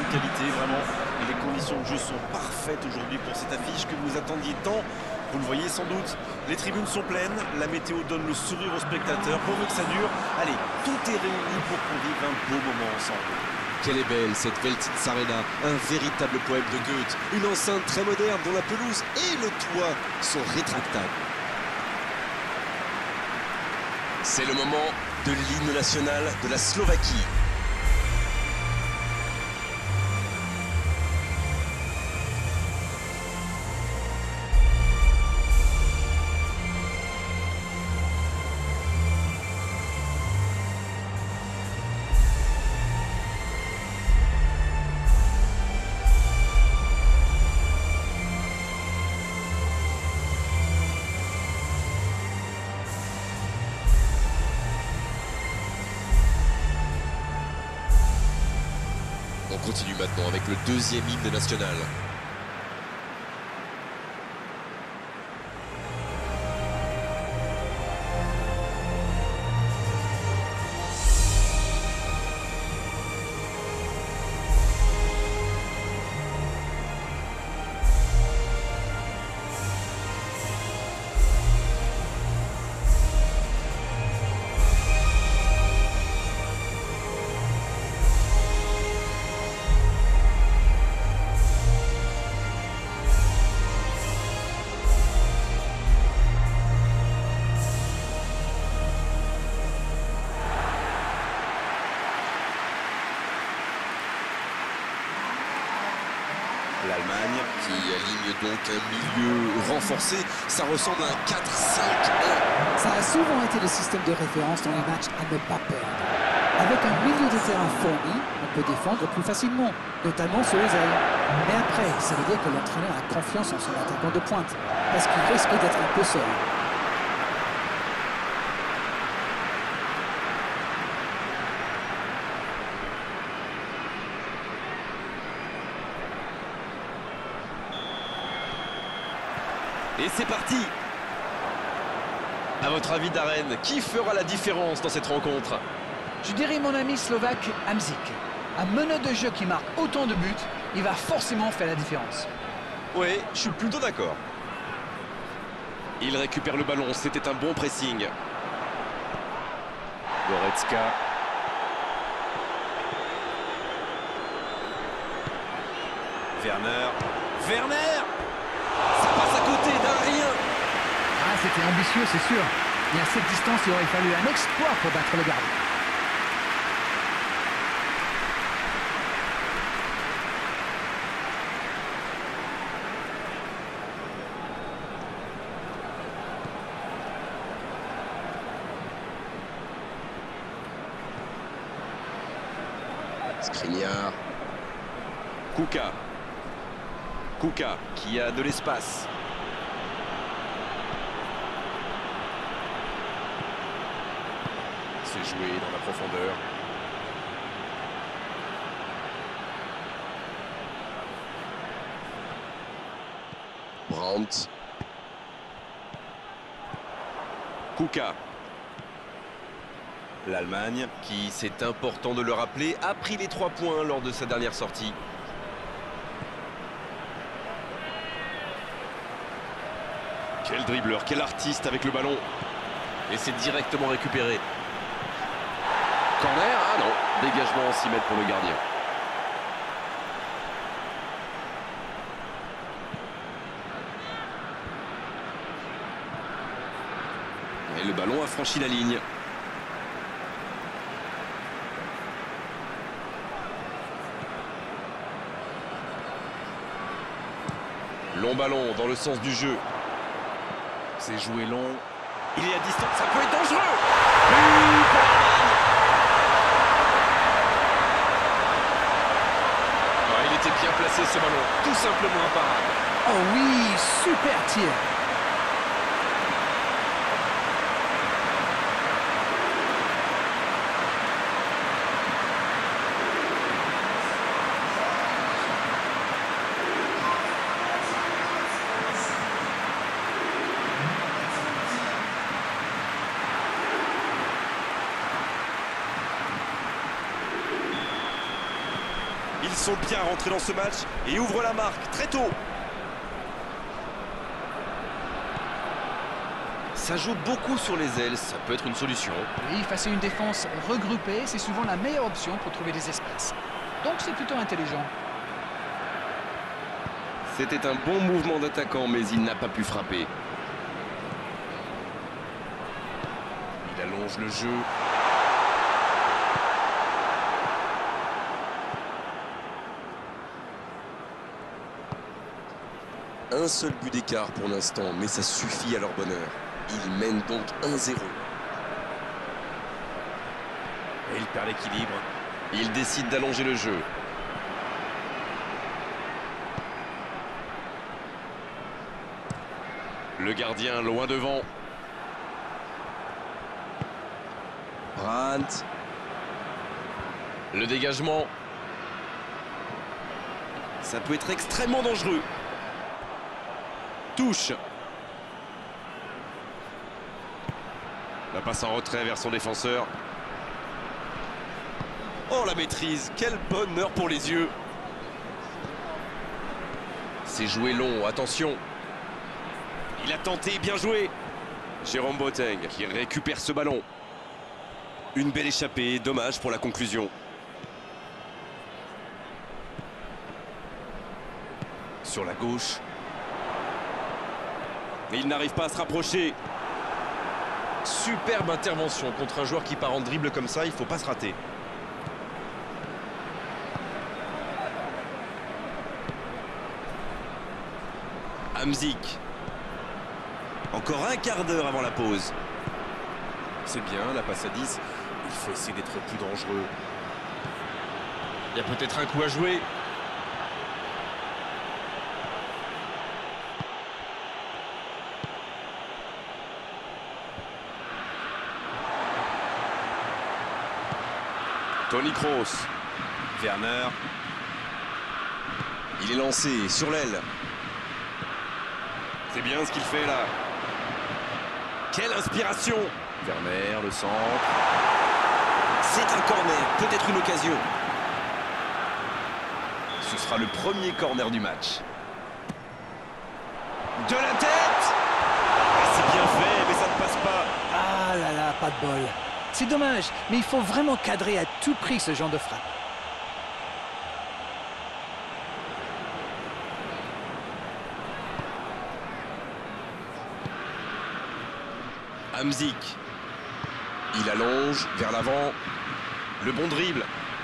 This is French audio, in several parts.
qualité, vraiment. Les conditions de jeu sont parfaites aujourd'hui pour cette affiche que vous attendiez tant. Vous le voyez sans doute, les tribunes sont pleines, la météo donne le sourire aux spectateurs, pourvu que ça dure. Allez, tout est réuni pour qu'on vive un beau moment ensemble. Quelle est belle cette Veltins Arena, un véritable poème de Goethe, une enceinte très moderne dont la pelouse et le toit sont rétractables. C'est le moment de l'hymne national de la Slovaquie. On continue maintenant avec le deuxième hymne national. L'Allemagne qui aligne donc un milieu renforcé, ça ressemble à un 4-5-1. Ça a souvent été le système de référence dans les matchs à ne pas perdre. Avec un milieu de terrain fourni, on peut défendre plus facilement, notamment sur les ailes. Mais après, ça veut dire que l'entraîneur a confiance en son attaquant de pointe, parce qu'il risque d'être un peu seul. Et c'est parti. À votre avis, Darren, qui fera la différence dans cette rencontre? Je dirais mon ami slovaque Hamsik. Un meneur de jeu qui marque autant de buts, il va forcément faire la différence. Oui, je suis plutôt d'accord. Il récupère le ballon, c'était un bon pressing. Goretzka. Werner. Ça passe à côté d'un rien. Ah, c'était ambitieux, c'est sûr. Mais à cette distance, il aurait fallu un exploit pour battre le gardien. Skriniar. Kuka qui a de l'espace. C'est joué dans la profondeur. Brandt. Kuka. L'Allemagne, qui, c'est important de le rappeler, a pris les 3 points lors de sa dernière sortie. Quel dribbleur, quel artiste avec le ballon. Et c'est directement récupéré. Corner, ah non, dégagement en 6 mètres pour le gardien. Et le ballon a franchi la ligne. Long ballon dans le sens du jeu. C'est joué long. Il est à distance, ça peut être dangereux. But pour l'Allemagne. Ah, il était bien placé ce ballon, tout simplement imparable. Oh oui, super tir. Ils sont bien rentrés dans ce match et ouvrent la marque très tôt. Ça joue beaucoup sur les ailes, ça peut être une solution. Oui, face à une défense regroupée, c'est souvent la meilleure option pour trouver des espaces. Donc c'est plutôt intelligent. C'était un bon mouvement d'attaquant, mais il n'a pas pu frapper. Il allonge le jeu. Un seul but d'écart pour l'instant, mais ça suffit à leur bonheur. Ils mènent donc 1-0. Et il perd l'équilibre. Il décide d'allonger le jeu. Le gardien loin devant. Brandt. Le dégagement. Ça peut être extrêmement dangereux. Touche. La passe en retrait vers son défenseur. Oh, la maîtrise. Quel bonheur pour les yeux. C'est joué long, attention. Il a tenté, bien joué. Jérôme Boateng qui récupère ce ballon. Une belle échappée, dommage pour la conclusion. Sur la gauche. Et il n'arrive pas à se rapprocher. Superbe intervention contre un joueur qui part en dribble comme ça, il ne faut pas se rater. Hamzik. Encore un quart d'heure avant la pause. C'est bien, la passe à 10. Il faut essayer d'être plus dangereux. Il y a peut-être un coup à jouer. Toni Kroos. Werner. Il est lancé sur l'aile. C'est bien ce qu'il fait là. Quelle inspiration! Werner, le centre. C'est un corner, peut-être une occasion. Ce sera le premier corner du match. De la tête! C'est bien fait, mais ça ne passe pas. Ah là là, pas de bol. C'est dommage, mais il faut vraiment cadrer à tout prix ce genre de frappe. Hamzik. Il allonge vers l'avant. Le bon dribble.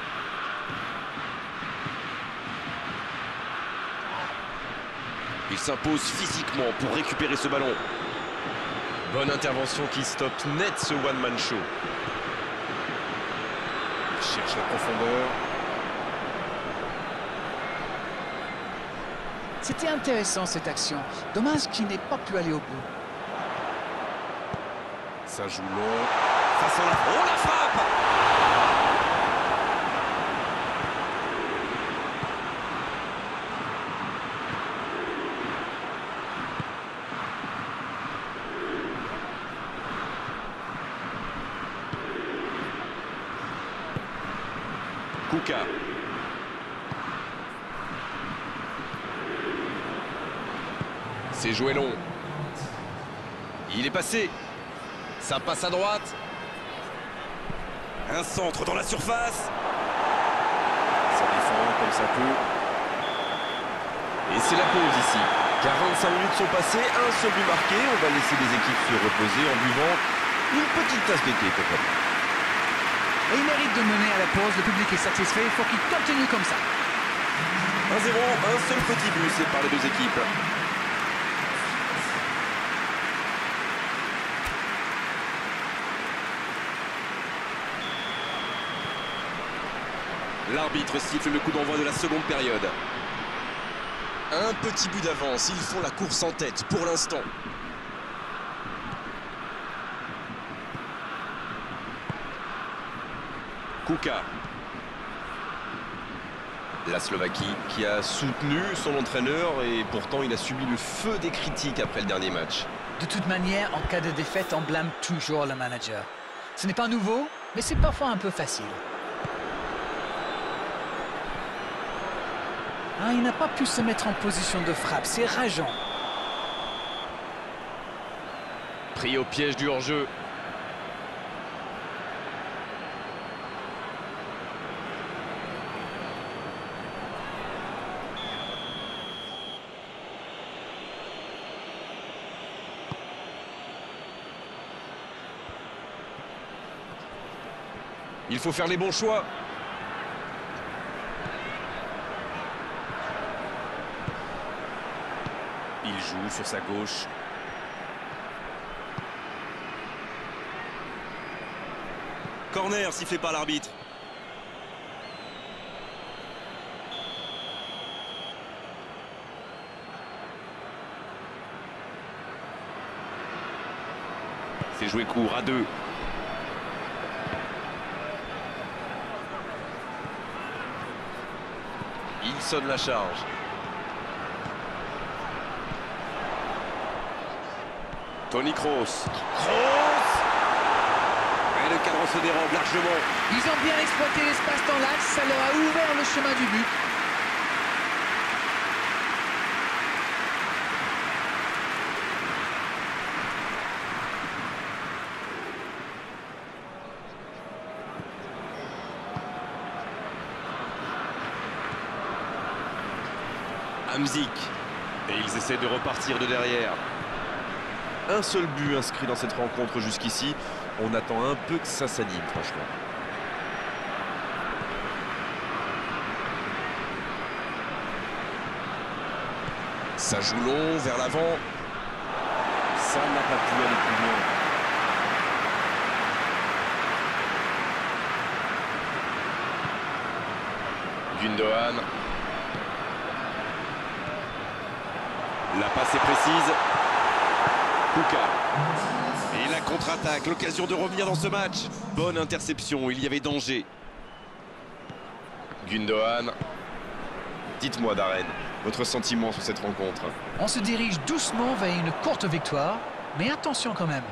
Il s'impose physiquement pour récupérer ce ballon. Bonne intervention qui stoppe net ce one-man show. Il cherche la profondeur. C'était intéressant cette action. Dommage qu'il n'ait pas pu aller au bout. Ça joue long. Face à la... Oh, la frappe! Kuka. C'est joué long. Il est passé. Ça passe à droite. Un centre dans la surface. Ça défend comme ça peut. Et c'est la pause ici. 45 minutes sont passées, un seul but marqué. On va laisser les équipes se reposer en buvant une petite tasse de thé, pourquoi pas. Et il mérite de mener à la pause, le public est satisfait, il faut qu'il continue comme ça. 1-0, un seul petit but sépare les deux équipes. L'arbitre siffle le coup d'envoi de la seconde période. Un petit but d'avance, ils font la course en tête pour l'instant. Kuka. La Slovaquie qui a soutenu son entraîneur et pourtant il a subi le feu des critiques après le dernier match. De toute manière, en cas de défaite, on blâme toujours le manager. Ce n'est pas nouveau, mais c'est parfois un peu facile. Ah, il n'a pas pu se mettre en position de frappe, c'est rageant. Pris au piège du hors-jeu. Il faut faire les bons choix. Il joue sur sa gauche. Corner sifflé par l'arbitre. C'est joué court à 2. Il sonne la charge. Toni Kroos. Et le cadre se dérobe largement. Ils ont bien exploité l'espace dans l'axe, ça leur a ouvert le chemin du but. Hamzik. Et ils essaient de repartir de derrière. Un seul but inscrit dans cette rencontre jusqu'ici. On attend un peu que ça s'anime, franchement. Ça joue long, vers l'avant. Ça n'a pas pu aller plus loin. Gundogan. La passe est précise. Kuka. Et la contre-attaque, l'occasion de revenir dans ce match. Bonne interception, il y avait danger. Gundogan. Dites-moi, Darren, votre sentiment sur cette rencontre. On se dirige doucement vers une courte victoire, mais attention quand même.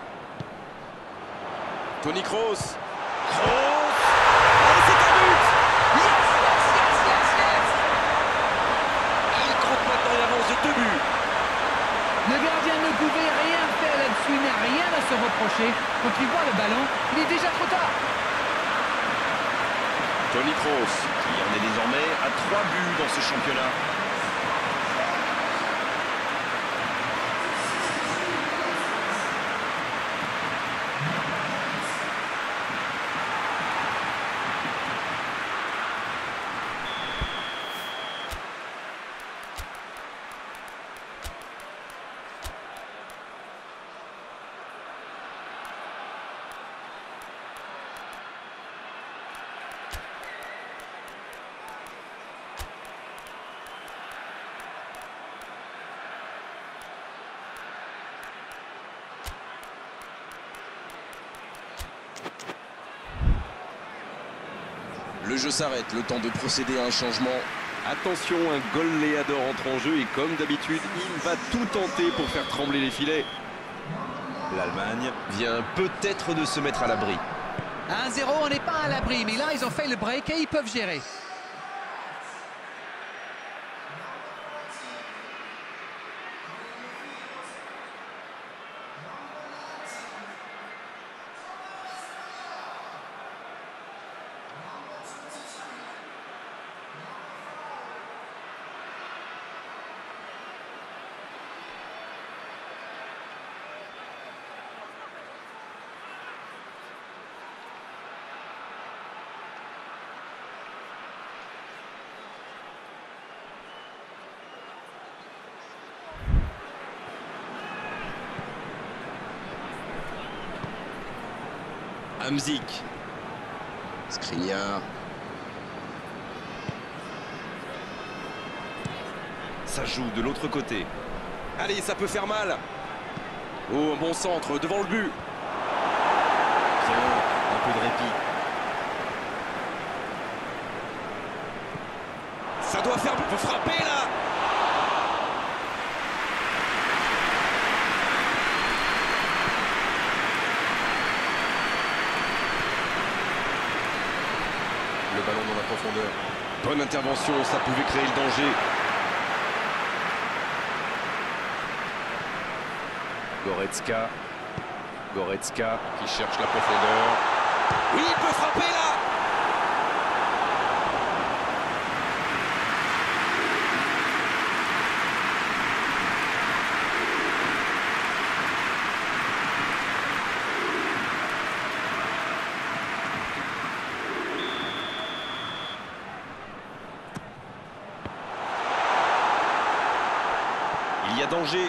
Toni Kroos. Kroos. Et c'est un but. Yes, yes, yes, yes, yes. Il compte maintenant une avance de 2 buts. Le gardien ne pouvait rien faire là-dessus, il n'a rien à se reprocher. Quand il voit le ballon, il est déjà trop tard. Toni Kroos, qui en est désormais à 3 buts dans ce championnat. Le jeu s'arrête, le temps de procéder à un changement. Attention, un goleador entre en jeu et comme d'habitude, il va tout tenter pour faire trembler les filets. L'Allemagne vient peut-être de se mettre à l'abri. 1-0, on n'est pas à l'abri, mais là, ils ont fait le break et ils peuvent gérer. Hamzik. Skriniar. Ça joue de l'autre côté. Allez, ça peut faire mal. Oh, un bon centre devant le but. Tiens, un peu de répit. Ça doit faire... Il faut frapper là. Le ballon dans la profondeur. Bonne intervention, ça pouvait créer le danger. Goretzka qui cherche la profondeur. Oui, il peut frapper là. Il y a danger.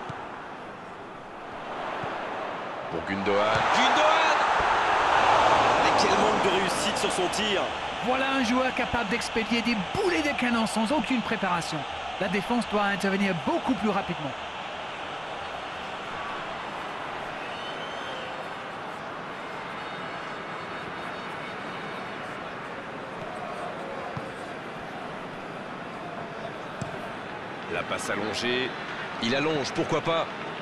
Pour Gundogan. Mais quel manque de réussite sur son tir. Voilà un joueur capable d'expédier des boulets de canon sans aucune préparation. La défense doit intervenir beaucoup plus rapidement. La passe allongée. Il allonge, pourquoi pas.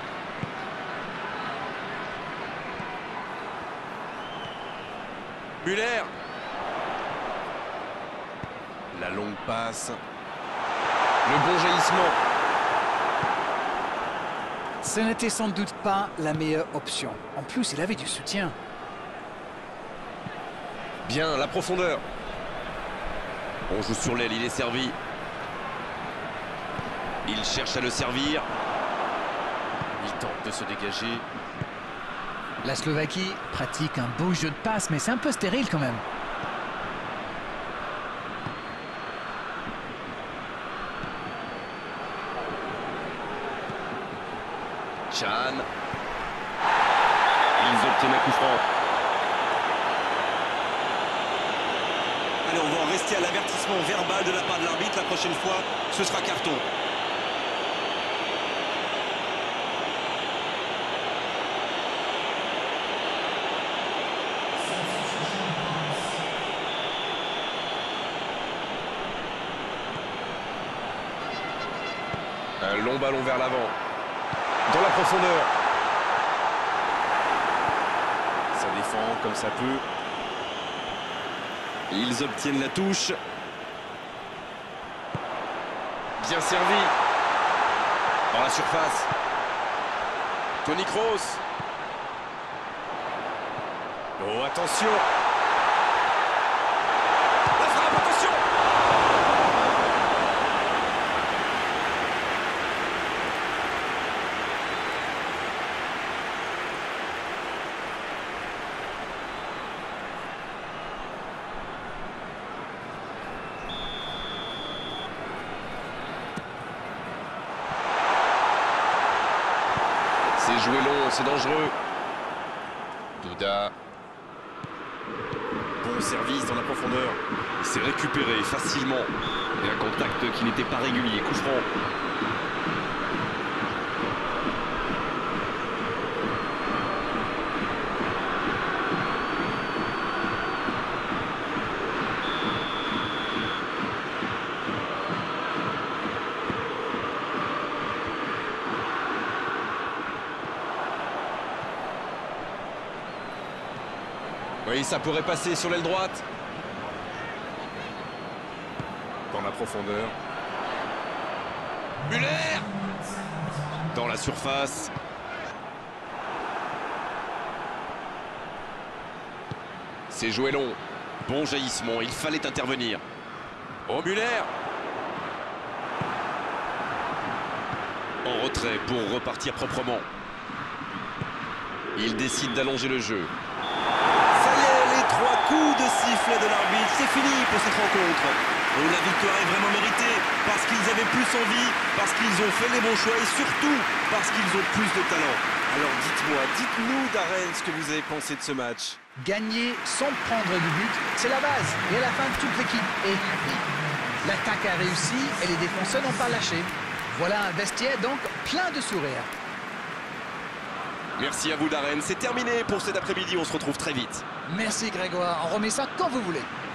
Müller. La longue passe. Le bon jaillissement. Ce n'était sans doute pas la meilleure option. En plus, il avait du soutien. Bien, la profondeur. On joue sur l'aile, il est servi. Il cherche à le servir. Il tente de se dégager. La Slovaquie pratique un beau jeu de passe, mais c'est un peu stérile quand même. Chan. Ils obtiennent un coup franc. Allez, on va en rester à l'avertissement verbal de la part de l'arbitre. La prochaine fois, ce sera carton. Un long ballon vers l'avant. Dans la profondeur. Ça défend comme ça peut. Ils obtiennent la touche. Bien servi. Dans la surface. Toni Kroos. Oh, attention. La frappe, attention. C'est joué long, c'est dangereux. Duda. Bon service dans la profondeur. C'est récupéré facilement. Et un contact qui n'était pas régulier. Coup franc. Oui, ça pourrait passer sur l'aile droite. Dans la profondeur. Müller. Dans la surface. C'est joué long. Bon jaillissement, il fallait intervenir. Oh, Müller. En retrait pour repartir proprement. Il décide d'allonger le jeu. Trois coups de sifflet de l'arbitre, c'est fini pour cette rencontre. Et la victoire est vraiment méritée parce qu'ils avaient plus envie, parce qu'ils ont fait les bons choix et surtout parce qu'ils ont plus de talent. Alors dites-nous Darren ce que vous avez pensé de ce match. Gagner sans prendre du but, c'est la base. Et à la fin, toute l'équipe est happy. L'attaque a réussi et les défenseurs n'ont pas lâché. Voilà un vestiaire donc plein de sourires. Merci à vous Darren, c'est terminé pour cet après-midi, on se retrouve très vite. Merci Grégoire, on remet ça quand vous voulez.